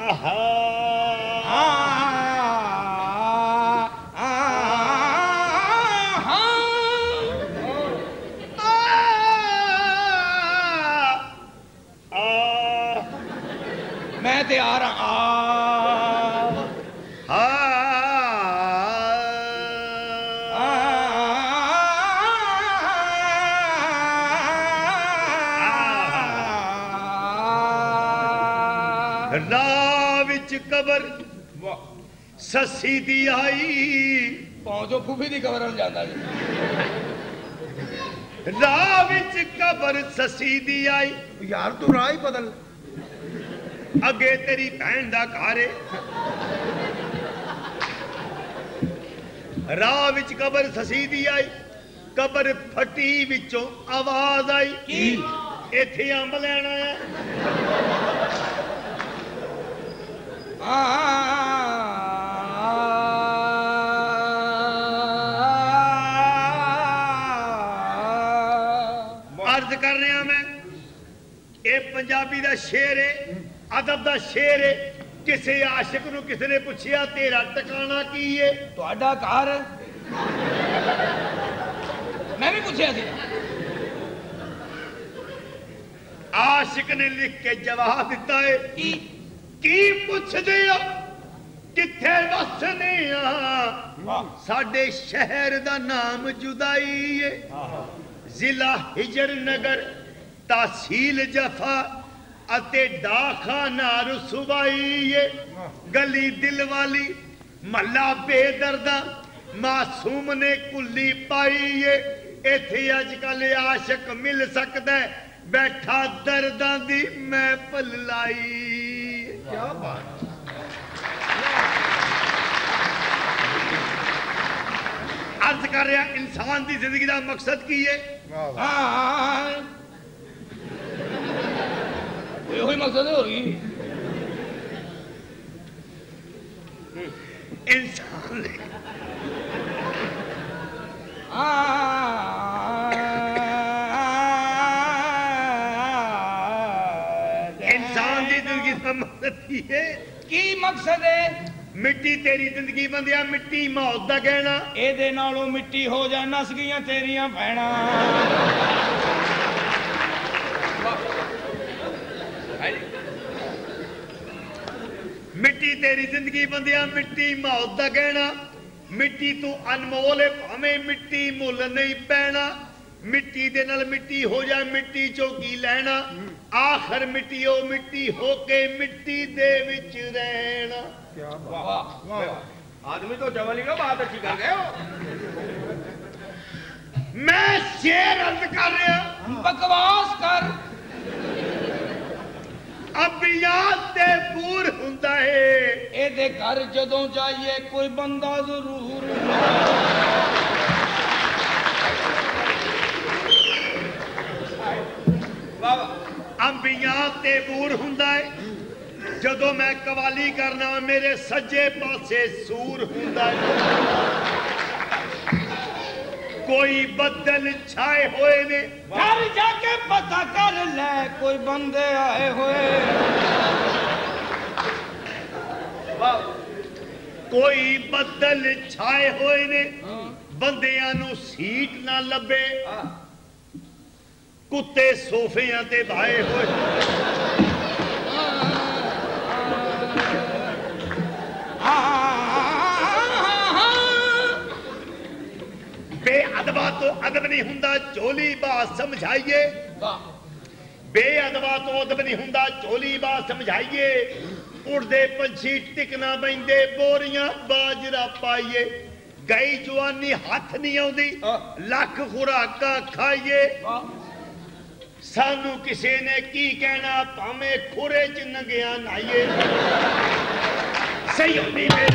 मैं तैयार हाँ। राह विच कबर ससी दी आई पहुंचो फूफी दी कबर जाता जी। राह विच कबर ससी दी आई यार तू राह ही बदल अगे तेरी भैन दा घर है राह विच कबर ससी दी आई कबर फटी विचों आवाज आई इथे अंब लेना है अर्ज कर रहा मैं ये पंजाबी दा शेर है अदब दा शेर है किसी आशिक नूं किसी ने पूछया तेरा टिकाना की है तुहाडा घर मैं भी पूछया सी आशिक ने लिख के जवाब दिता है की पुछदे हो किथे वसने साडे शहर दा नाम जुदाई है जिला हिजर नगर तहसील जफा अते डाखाना रुसवाई है गली दिल वाली महला बेदर्दा मासूम ने कुल्ली पाई है इथे अजकल आशिक मिल सकता है बैठा दर्दां दी महफिल लाई क्या बात अर्ज कर रहा इंसान की जिंदगी का मकसद की है यही मकसद है होगी इंसान इंसान की जिंदगी का मकसद की मकसद है मिट्टी तेरी जिंदगी बंदिया मिट्टी मौत दा कहना एदे नालों मिट्टी हो जा नस गईयां तेरियां भैणा मिट्टी तेरी जिंदगी बंदिया मिट्टी मौत दा कहना मिट्टी तू अनमोल है भावें मिट्टी मुल नहीं पैना मिट्टी दे नाल मिट्टी हो जाए मिट्टी चो की लेना आखिर मिट्टी ओ मिट्टी होके मिट्टी दे विच रहना क्या वाह आदमी तो जवाली का बात अच्छी कर गए हो मैं शेर अर्ज कर रहा बकवास कर अबियात ते पूर हुंदा है एदे घर जदों जाइए कोई बंदा जरूर अंबिया ते बूर हुंदा है जदों मैं कवाली करना मेरे सज्जे पासे सूर हुंदा है कोई बदल छाए हुए ने घर जाके पता कर ले कोई बंदे आए हुए कोई बदल छाए हुए ने बंदियां नू सीट ना लभे कुत्ते सोफियां ते भाए हुए बेअदबा तो अदब नहीं हुंदा चोली बात समझाइए बेअदबा तो अदब नहीं हुंदा चोली बात समझाइए उड़दे पंछी टिकना बैंदे बोरियां बाजरा पाइए गई जवानी हाथ नहीं आउंदी लख खुराका खाइए सानू किसी ने की कहना भावें खुरे च नंगिया नाइए सही होनी मेरी